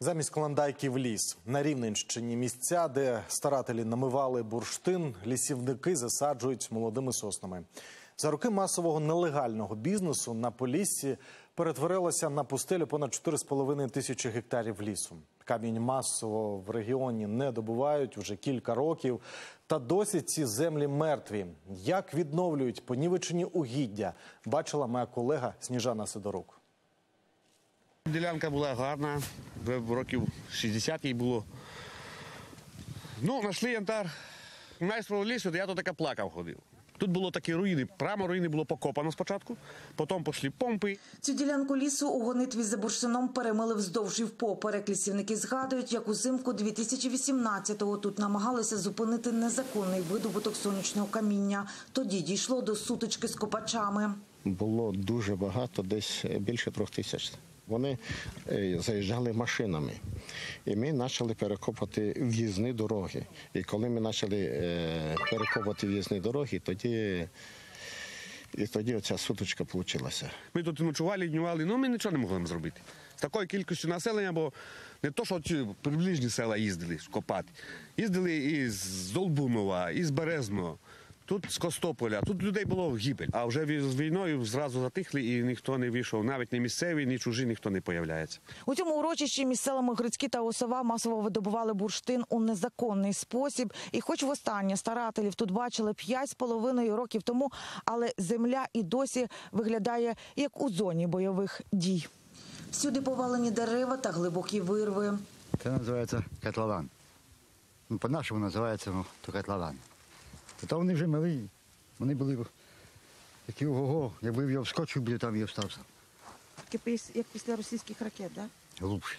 Замість клондайків – ліс. На Рівненщині місця, де старателі намивали бурштин, лісівники засаджують молодими соснами. За роки масового нелегального бізнесу на Поліссі перетворилося на пустелю понад 4,5 тисячі гектарів лісу. Камінь масово в регіоні не добувають вже кілька років. Та досі ці землі мертві. Як відновлюють понівечені угіддя, бачила моя колега Сніжана Сидорук. Ділянка була гарна, років 60 їй було. Знайшли янтар. Майстрового лісу, я тут таки плакав ходив. Тут було такі руїни, прямо руїни було покопано спочатку, потім пішли помпи. Цю ділянку лісу у гонитві за бурштином перемили вздовж і впоперек. Лісівники згадують, як узимку 2018-го тут намагалися зупинити незаконний видобуток сонячного каміння. Тоді дійшло до сутички з копачами. Було дуже багато, десь більше 3000. Вони заїжджали машинами, і ми почали перекопувати в'їзні дороги. І коли ми почали перекопувати в'їзні дороги, тоді оця сутичка вийшла. Ми тут ночували, днювали, ми нічого не могли зробити. З такою кількістю населення, бо не то, що ці приближні села їздили копати. Їздили із Долбунова, із Березного. Тут з Костополя, тут людей було гибель. А вже з війною зразу затихли і ніхто не вийшов. Навіть не місцеві, ні чужі, ніхто не з'являється. У цьому урочищі між селами Грицькі та Осова масово видобували бурштин у незаконний спосіб. І хоч востаннє старателів тут бачили 5,5 років тому, але земля і досі виглядає як у зоні бойових дій. Всюди повалені дерева та глибокі вирви. Це називається котлован. По-нашому називається котлован. Та вони вже мали, вони були такі ого-го, якби я вскочив, буде там і остався. Як після російських ракет, так? Глубше.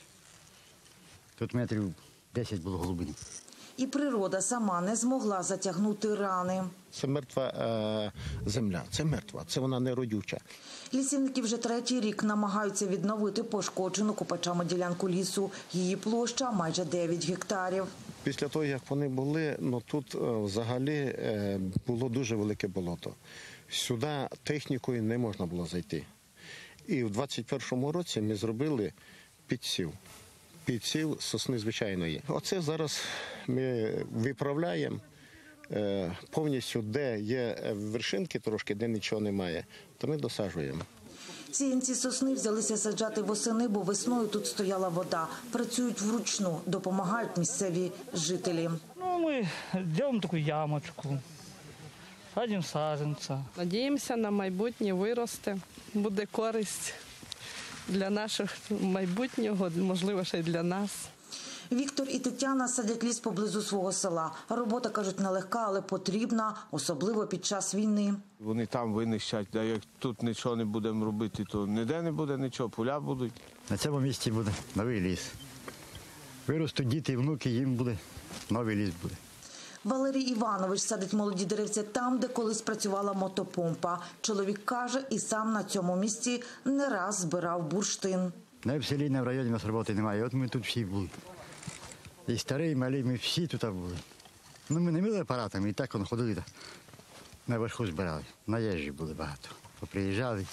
Тут метрів 10 було глибини. І природа сама не змогла затягнути рани. Це мертва земля, це мертва, це вона не родюча. Лісівники вже 3-й рік намагаються відновити пошкоджену копачами ділянку лісу. Її площа майже 9 гектарів. Після того, як вони були, тут взагалі було дуже велике болото. Сюди технікою не можна було зайти. І в 21-му році ми зробили підсів. Підсів сосни звичайної. Оце зараз ми виправляємо повністю, де є вершинки трошки, де нічого немає, то ми досаджуємо. Сіянці сосни взялися саджати восени, бо весною тут стояла вода. Працюють вручну, допомагають місцеві жителі. Мы делаем такую ямочку, садим саженца. Надіємося, на майбутнє виросте, буде користь для нашого майбутнього, можливо, ще й для нас. Віктор і Тетяна садять ліс поблизу свого села. Робота, кажуть, нелегка, але потрібна, особливо під час війни. Вони там винищать, а як тут нічого не будемо робити, то ніде не буде нічого, поля будуть. На цьому місці буде новий ліс. Виростуть діти і внуки, їм буде новий ліс буде. Валерій Іванович садить молоді деревця там, де колись працювала мотопомпа. Чоловік каже, і сам на цьому місці не раз збирав бурштин. Не в селі, не в районі у нас роботи немає, от ми тут всі були. І старі, і малі, ми всі тут були. Ми не мили апаратами, і так вони ходили, наверху збирали. Наїжджі були багато. Поприїжджали,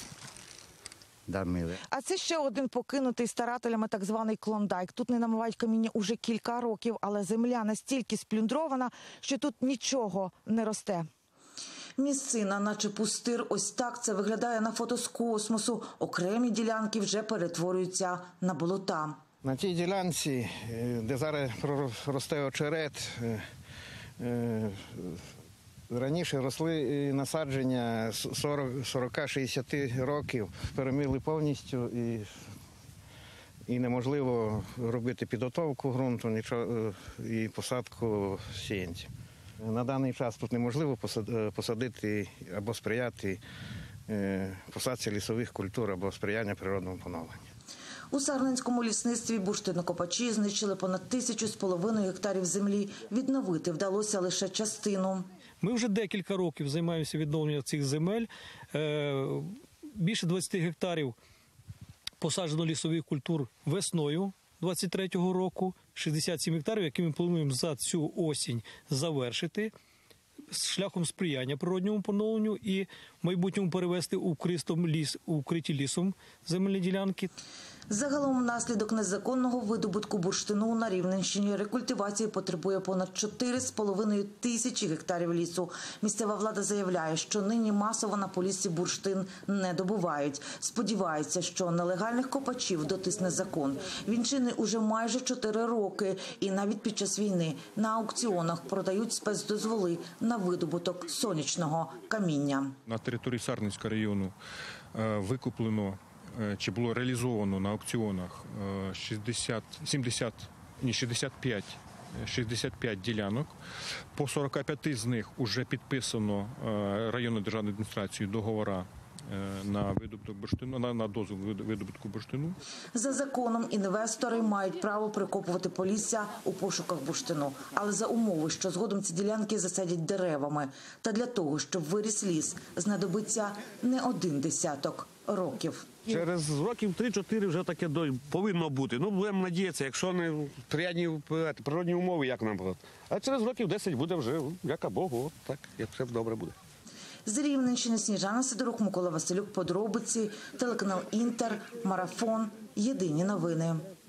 мили. А це ще один покинутий старателями так званий клондайк. Тут не намивають каміння уже кілька років, але земля настільки сплюндрована, що тут нічого не росте. Місцина, наче пустир, ось так це виглядає на фото з космосу. Окремі ділянки вже перетворюються на болота. На тій ділянці, де зараз росте очерет, раніше росли насадження 40-60 років, перемили повністю і неможливо робити підготовку ґрунту і посадку сіянців. На даний час тут неможливо посадити або сприяти посадці лісових культур або сприяння природному поновленню. У Сарненському лісництві бурштинокопачі знищили понад 1,5 гектарів землі. Відновити вдалося лише частину. Ми вже декілька років займаємося відновленням цих земель. Більше 20 гектарів посаджено лісових культур весною 23-го року. 67 гектарів, які ми плануємо за цю осінь завершити шляхом сприяння природньому поновленню і в майбутньому перевести у укриті лісом земельні ділянки. Загалом внаслідок незаконного видобутку бурштину на Рівненщині рекультивації потребує понад 4,5 тисячі гектарів лісу. Місцева влада заявляє, що нині масово на Поліссі бурштин не добувають. Сподівається, що нелегальних копачів дотисне закон. Він чинний уже майже 4 роки. І навіть під час війни на аукціонах продають спецдозволи на видобуток сонячного каміння. На території Сарненського району викуплено чи було реалізовано на аукціонах 65 ділянок. По 45 з них вже підписано районною державною адміністрацією договори на видобуток бурштину, на дозвіл видобутку бурштину. За законом інвестори мають право прикопувати Полісся у пошуках бурштину, але за умови, що згодом ці ділянки засадять деревами. Та для того, щоб виріс ліс, знадобиться не 1 десяток років. Через років 3-4 вже таке повинно бути. Ну, будемо надіятися, якщо не природні умови, як нам було. А через років 10 буде вже, дяка Богу, от так, як все добре буде. З Рівненщини Сніжана Сидорук, Микола Василюк, подробиці, телеканал Інтер, Марафон, Єдині новини.